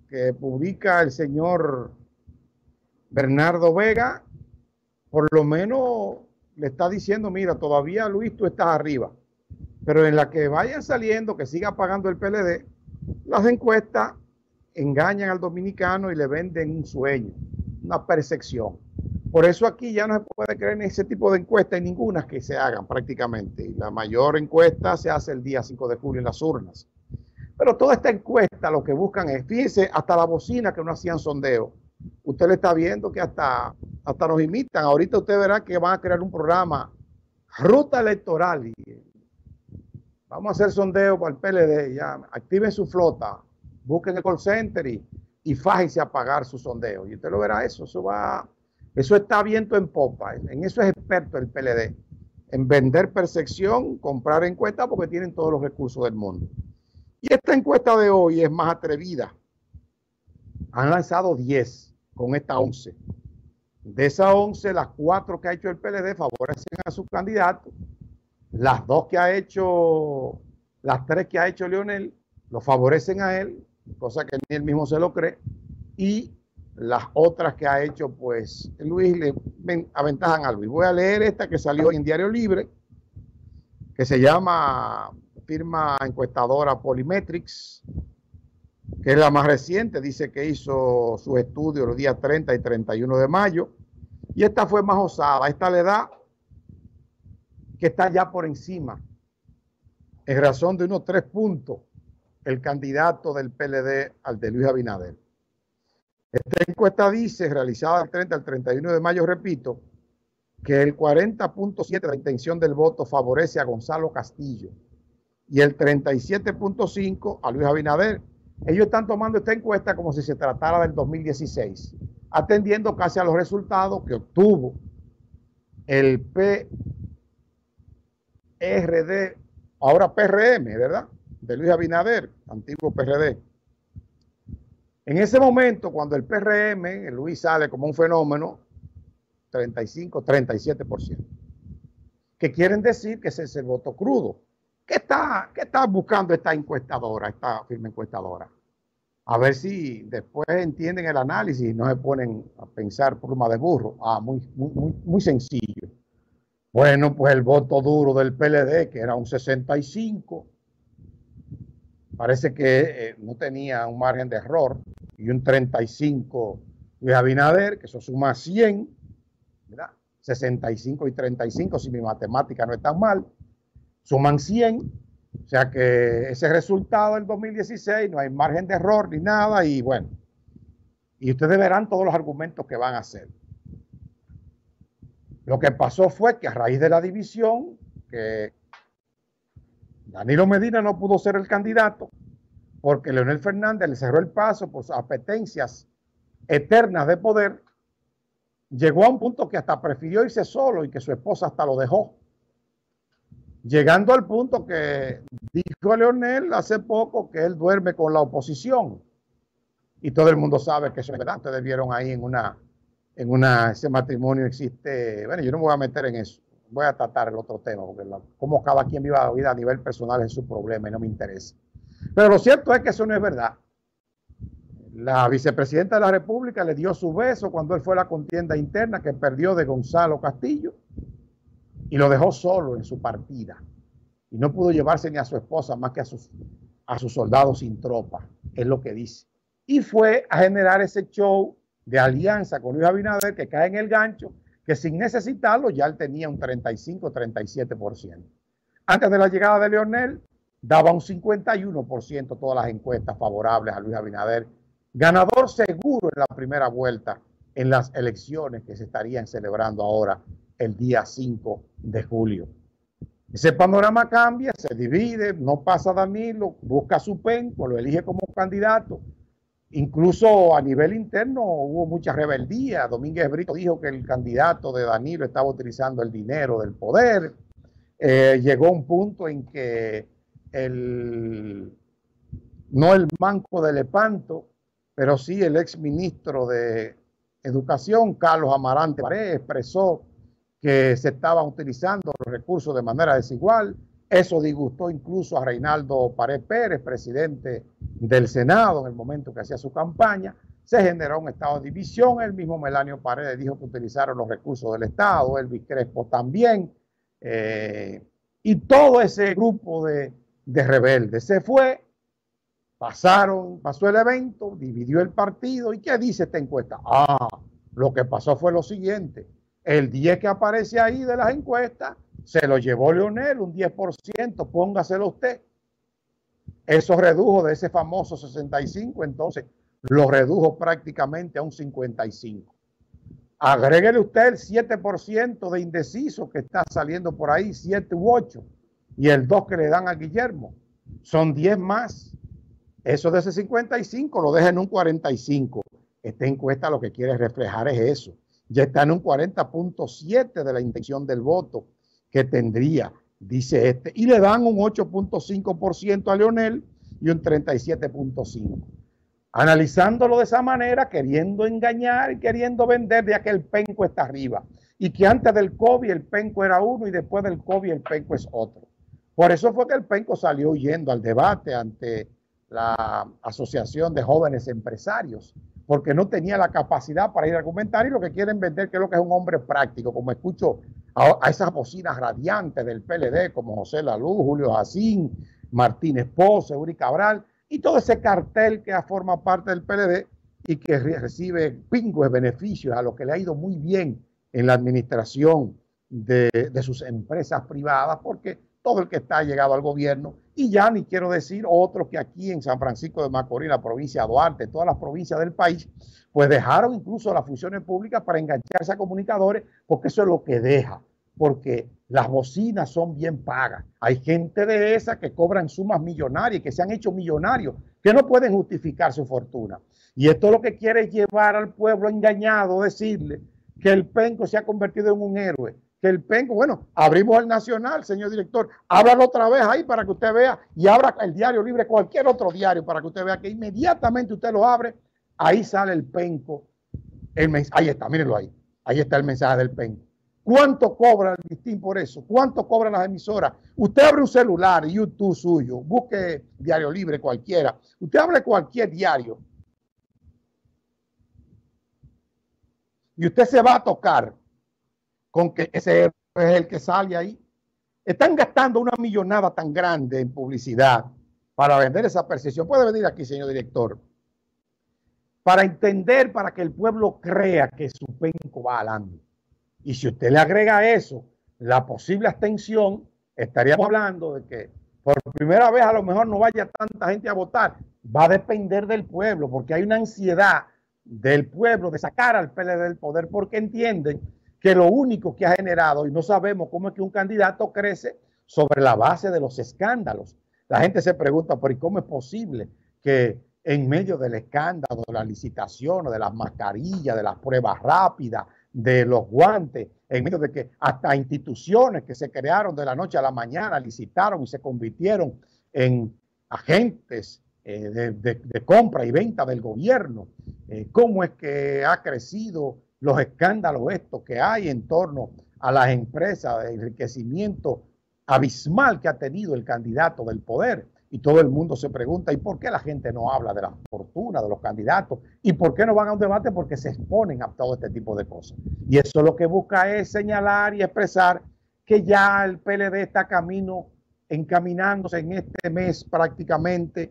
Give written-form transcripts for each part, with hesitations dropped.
que publica el señor Bernardo Vega, por lo menos le está diciendo, mira, todavía Luis, tú estás arriba. Pero en la que vayan saliendo, que siga pagando el PLD, las encuestas engañan al dominicano y le venden un sueño, una percepción. Por eso aquí ya no se puede creer en ese tipo de encuestas, en ninguna que se hagan prácticamente. Y la mayor encuesta se hace el día 5 de julio en las urnas. Pero toda esta encuesta lo que buscan es, fíjense, hasta la bocina que no hacían sondeo. Usted le está viendo que hasta nos imitan. Ahorita usted verá que van a crear un programa, ruta electoral. Y vamos a hacer sondeo para el PLD. Ya, activen su flota, busquen el call center y fájense a pagar su sondeo. Y usted lo verá eso. Eso está viento en popa. En eso es experto el PLD. En vender percepción, comprar encuestas porque tienen todos los recursos del mundo. Y esta encuesta de hoy es más atrevida. Han lanzado 10 con esta 11. De esas 11, las 4 que ha hecho el PLD favorecen a su candidato. Las 2 que ha hecho, las 3 que ha hecho Leonel, lo favorecen a él, cosa que ni él mismo se lo cree. Y las otras que ha hecho, pues, Luis, le aventajan a Luis. Voy a leer esta que salió en Diario Libre, que se llama firma encuestadora Polymetrics, que es la más reciente, dice que hizo sus estudios los días 30 y 31 de mayo, y esta fue más osada. Esta le da que está ya por encima, en razón de unos 3 puntos, el candidato del PLD al de Luis Abinader. Esta encuesta dice, realizada del 30 al 31 de mayo, repito, que el 40.7% de la intención del voto favorece a Gonzalo Castillo y el 37.5% a Luis Abinader. Ellos están tomando esta encuesta como si se tratara del 2016, atendiendo casi a los resultados que obtuvo el PRD, ahora PRM, ¿verdad? De Luis Abinader, antiguo PRD. En ese momento, cuando el PRM, el Luis sale como un fenómeno, 35, 37%. Que quieren decir que ese es el voto crudo. ¿Qué está buscando esta encuestadora, esta firma encuestadora? A ver si después entienden el análisis y no se ponen a pensar pluma de burro. Muy sencillo. Bueno, pues el voto duro del PLD, que era un 65, parece que no tenía un margen de error, y un 35 de Abinader, que eso suma 100, ¿verdad? 65 y 35, si mi matemática no es tan mal, suman 100, o sea que ese resultado del 2016 no hay margen de error ni nada, y bueno, y ustedes verán todos los argumentos que van a hacer. Lo que pasó fue que a raíz de la división, que Danilo Medina no pudo ser el candidato porque Leonel Fernández le cerró el paso por sus apetencias eternas de poder, llegó a un punto que hasta prefirió irse solo y que su esposa hasta lo dejó. Llegando al punto que dijo Leonel hace poco que él duerme con la oposición. Y todo el mundo sabe que eso es verdad. Ustedes vieron ahí ese matrimonio existe. Bueno, yo no me voy a meter en eso. Voy a tratar el otro tema, porque cómo cada quien viva la vida a nivel personal es su problema y no me interesa. Pero lo cierto es que eso no es verdad. La vicepresidenta de la República le dio su beso cuando él fue a la contienda interna que perdió de Gonzalo Castillo y lo dejó solo en su partida. Y no pudo llevarse ni a su esposa más que a sus soldados sin tropa, es lo que dice. Y fue a generar ese show de alianza con Luis Abinader que cae en el gancho, que sin necesitarlo ya él tenía un 35-37%. Antes de la llegada de Leonel, daba un 51% todas las encuestas favorables a Luis Abinader, ganador seguro en la primera vuelta en las elecciones que se estarían celebrando ahora el día 5 de julio. Ese panorama cambia, se divide, no pasa Danilo, busca su penco, lo elige como candidato. Incluso a nivel interno hubo mucha rebeldía. Domínguez Brito dijo que el candidato de Danilo estaba utilizando el dinero del poder. Llegó un punto en que no el manco de Lepanto, pero sí el exministro de Educación, Carlos Amarante Pared, expresó que se estaban utilizando los recursos de manera desigual Eso disgustó incluso a Reinaldo Pared Pérez, presidente del Senado, en el momento que hacía su campaña. Se generó un estado de división. El mismo Melanio Paredes dijo que utilizaron los recursos del Estado, Elvis Crespo también. Y todo ese grupo de rebeldes se fue, pasó el evento, dividió el partido. ¿Y qué dice esta encuesta? Lo que pasó fue lo siguiente. El 10 que aparece ahí de las encuestas se lo llevó Leonel, un 10%, póngaselo usted. Eso redujo de ese famoso 65, entonces lo redujo prácticamente a un 55. Agréguele usted el 7% de indeciso que está saliendo por ahí, 7 u 8, y el 2 que le dan a Guillermo. Son 10 más. Eso de ese 55 lo deja en un 45. Esta encuesta lo que quiere reflejar es eso. Ya está en un 40.7 de la intención del voto que tendría, dice este. Y le dan un 8.5% a Leonel y un 37.5%. Analizándolo de esa manera, queriendo engañar y queriendo vender de que el penco está arriba. Y que antes del COVID el penco era uno y después del COVID el penco es otro. Por eso fue que el penco salió huyendo al debate ante la Asociación de Jóvenes Empresarios, porque no tenía la capacidad para ir a argumentar y lo que quieren vender que es lo que es un hombre práctico, como escucho a esas bocinas radiantes del PLD, como José Laluz, Julio Jacín, Martínez Pozo, Eury Cabral, y todo ese cartel que forma parte del PLD y que recibe pingües beneficios a lo que le ha ido muy bien en la administración de sus empresas privadas, porque todo el que está llegado al gobierno, y ya ni quiero decir otros que aquí en San Francisco de Macorís, la provincia de Duarte, todas las provincias del país, pues dejaron incluso las funciones públicas para engancharse a comunicadores, porque eso es lo que deja, porque las bocinas son bien pagas. Hay gente de esa que cobran sumas millonarias, que se han hecho millonarios, que no pueden justificar su fortuna. Y esto lo que quiere es llevar al pueblo engañado, decirle que el penco se ha convertido en un héroe, que el penco, bueno, abrimos el Nacional, señor director, ábralo otra vez ahí para que usted vea, y abra el Diario Libre, cualquier otro diario, para que usted vea que inmediatamente usted lo abre, ahí sale el penco, ahí está, mírenlo ahí está el mensaje del penco. ¿Cuánto cobra el listín por eso? ¿Cuánto cobran las emisoras? Usted abre un celular, YouTube suyo, busque Diario Libre cualquiera, usted abre cualquier diario, y usted se va a tocar con que ese es el que sale ahí. Están gastando una millonada tan grande en publicidad para vender esa percepción. Puede venir aquí, señor director, para entender, para que el pueblo crea que su penco va adelante. Y si usted le agrega a eso la posible abstención, estaríamos hablando de que por primera vez a lo mejor no vaya tanta gente a votar. Va a depender del pueblo, porque hay una ansiedad del pueblo de sacar al PLD del poder, porque entienden que lo único que ha generado, y no sabemos cómo es que un candidato crece sobre la base de los escándalos. La gente se pregunta, pero ¿y cómo es posible que en medio del escándalo, de la licitación, de las mascarillas, de las pruebas rápidas, de los guantes, en medio de que hasta instituciones que se crearon de la noche a la mañana licitaron y se convirtieron en agentes de compra y venta del gobierno? ¿Cómo es que ha crecido los escándalos estos que hay en torno a las empresas, de enriquecimiento abismal que ha tenido el candidato del poder? Y todo el mundo se pregunta, ¿y por qué la gente no habla de la fortuna de los candidatos? ¿Y por qué no van a un debate? Porque se exponen a todo este tipo de cosas. Y eso lo que busca es señalar y expresar que ya el PLD está encaminándose en este mes prácticamente,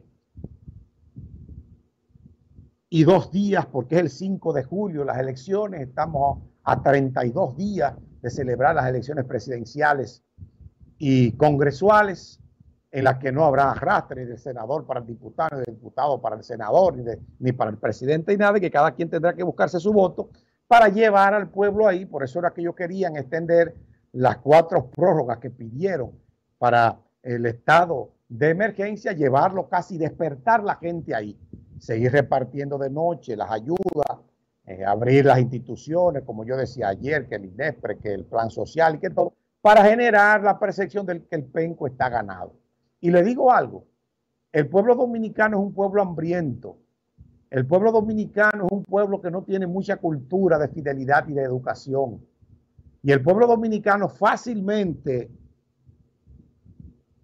y 2 días, porque es el 5 de julio, las elecciones, estamos a 32 días de celebrar las elecciones presidenciales y congresuales, en las que no habrá arrastre de senador para el diputado, ni de diputado para el senador, ni para el presidente, y nada, y que cada quien tendrá que buscarse su voto para llevar al pueblo ahí. Por eso era que ellos querían extender las 4 prórrogas que pidieron para el estado de emergencia, llevarlo casi, despertar la gente ahí, seguir repartiendo de noche las ayudas, abrir las instituciones, como yo decía ayer, que el INESPRE, que el plan social y que todo, para generar la percepción de que el penco está ganado. Y le digo algo, el pueblo dominicano es un pueblo hambriento, el pueblo dominicano es un pueblo que no tiene mucha cultura de fidelidad y de educación, y el pueblo dominicano fácilmente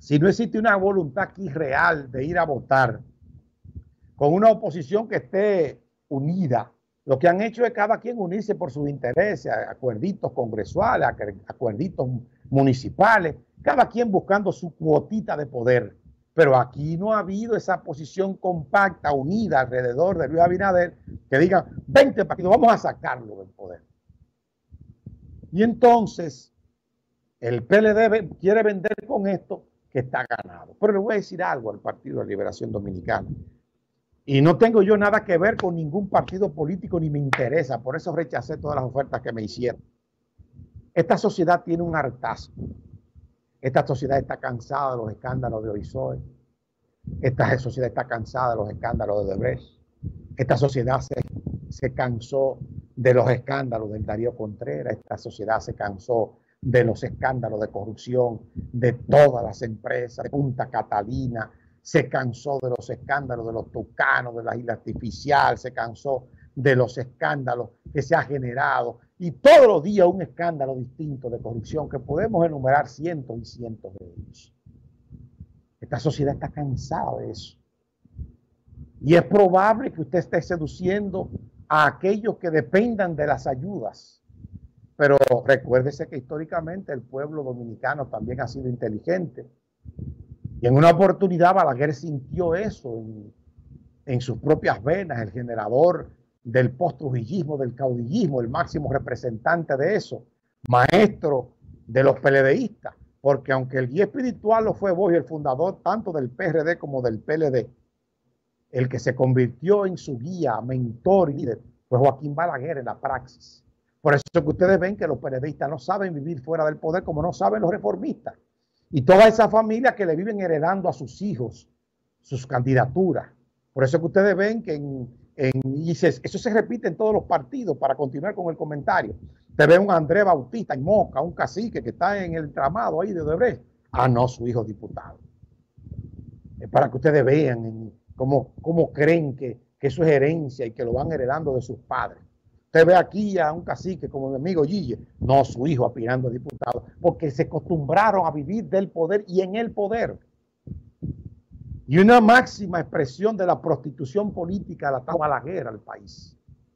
si no existe una voluntad aquí real de ir a votar con una oposición que esté unida, lo que han hecho es cada quien unirse por sus intereses, acuerditos congresuales, acuerditos municipales, cada quien buscando su cuotita de poder. Pero aquí no ha habido esa posición compacta, unida alrededor de Luis Abinader, que digan, 20 partidos, vamos a sacarlo del poder. Y entonces, el PLD quiere vender con esto que está ganado. Pero le voy a decir algo al Partido de Liberación Dominicana. Y no tengo yo nada que ver con ningún partido político ni me interesa. Por eso rechacé todas las ofertas que me hicieron. Esta sociedad tiene un hartazgo. Esta sociedad está cansada de los escándalos de Orizoe. Esta sociedad está cansada de los escándalos de Odebrecht. Esta sociedad se cansó de los escándalos del Darío Contreras. Esta sociedad se cansó de los escándalos de corrupción de todas las empresas, de Punta Catalina. Se cansó de los escándalos de los tucanos, de la isla artificial. Se cansó de los escándalos que se ha generado. Y todos los días un escándalo distinto de corrupción que podemos enumerar cientos y cientos de ellos. Esta sociedad está cansada de eso. Y es probable que usted esté seduciendo a aquellos que dependan de las ayudas. Pero recuérdese que históricamente el pueblo dominicano también ha sido inteligente. Y en una oportunidad Balaguer sintió eso en sus propias venas, el generador del post-trujillismo, del caudillismo, el máximo representante de eso, maestro de los PLDistas. Porque aunque el guía espiritual lo fue Bosch, el fundador tanto del PRD como del PLD, el que se convirtió en su guía, mentor y líder fue Joaquín Balaguer en la praxis. Por eso es que ustedes ven que los PLDistas no saben vivir fuera del poder como no saben los reformistas. Y toda esa familia que le viven heredando a sus hijos sus candidaturas. Por eso es que ustedes ven que eso se repite en todos los partidos, para continuar con el comentario. Te ve un Andrés Bautista en Moca, un cacique que está en el tramado ahí de Odebrecht. Ah, no, su hijo diputado. Es para que ustedes vean cómo creen que eso es herencia y que lo van heredando de sus padres. Usted ve aquí a un cacique como mi amigo Gille, no, su hijo aspirando a diputado, porque se acostumbraron a vivir del poder y en el poder. Y una máxima expresión de la prostitución política la trajo Balaguer al país.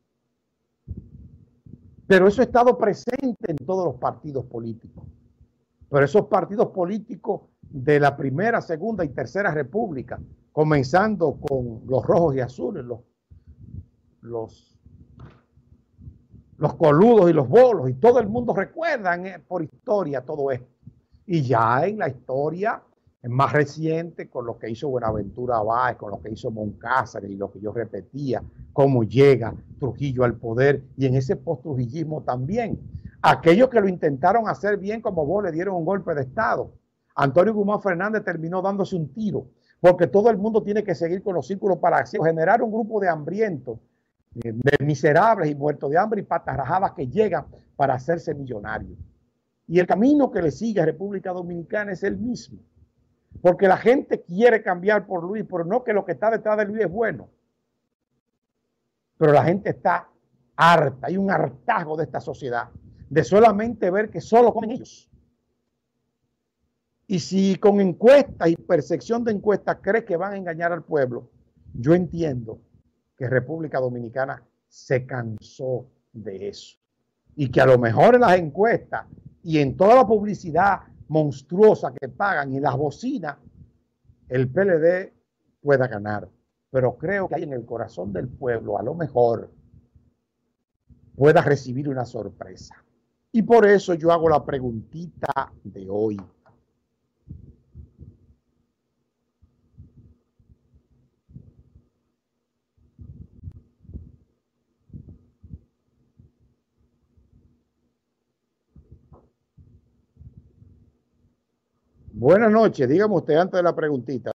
Pero eso ha estado presente en todos los partidos políticos. Pero esos partidos políticos de la primera, segunda y tercera república, comenzando con los rojos y azules, los coludos y los bolos, y todo el mundo recuerda por historia todo esto. Y ya en la historia más reciente, con lo que hizo Buenaventura Báez, con lo que hizo Moncácer y lo que yo repetía, cómo llega Trujillo al poder, y en ese post-trujillismo también. Aquellos que lo intentaron hacer bien como vos le dieron un golpe de Estado. Antonio Guzmán Fernández terminó dándose un tiro, porque todo el mundo tiene que seguir con los círculos para generar un grupo de hambrientos, de miserables y muertos de hambre y patas rajadas que llegan para hacerse millonarios. Y el camino que le sigue a República Dominicana es el mismo. Porque la gente quiere cambiar por Luis, pero no que lo que está detrás de Luis es bueno. Pero la gente está harta, hay un hartazgo de esta sociedad, de solamente ver que solo comen ellos. Y si con encuestas y percepción de encuestas crees que van a engañar al pueblo, yo entiendo que República Dominicana se cansó de eso. Y que a lo mejor en las encuestas y en toda la publicidad monstruosa que pagan y las bocinas, el PLD pueda ganar. Pero creo que hay en el corazón del pueblo, a lo mejor, pueda recibir una sorpresa. Y por eso yo hago la preguntita de hoy. Buenas noches, dígame usted antes de la preguntita.